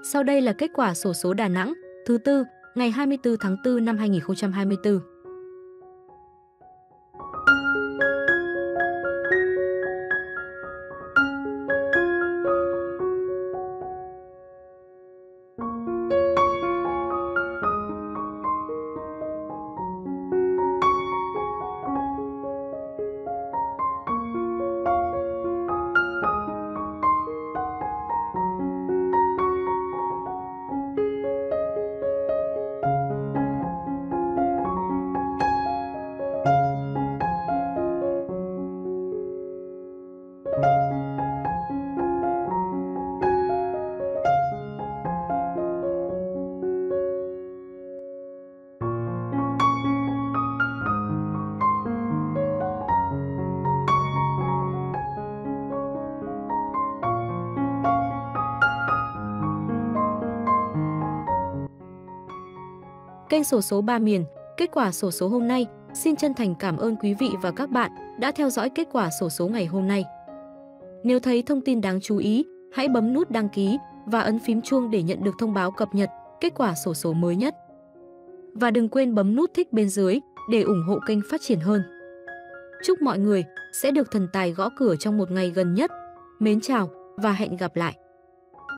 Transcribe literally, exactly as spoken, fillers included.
Sau đây là kết quả xổ số Đà Nẵng thứ tư, ngày hai mươi tư tháng tư năm hai nghìn không trăm hai mươi tư. Kênh xổ số ba miền, kết quả xổ số hôm nay. Xin chân thành cảm ơn quý vị và các bạn đã theo dõi kết quả xổ số ngày hôm nay. Nếu thấy thông tin đáng chú ý, hãy bấm nút đăng ký và ấn phím chuông để nhận được thông báo cập nhật kết quả xổ số mới nhất. Và đừng quên bấm nút thích bên dưới để ủng hộ kênh phát triển hơn. Chúc mọi người sẽ được thần tài gõ cửa trong một ngày gần nhất. Mến chào và hẹn gặp lại!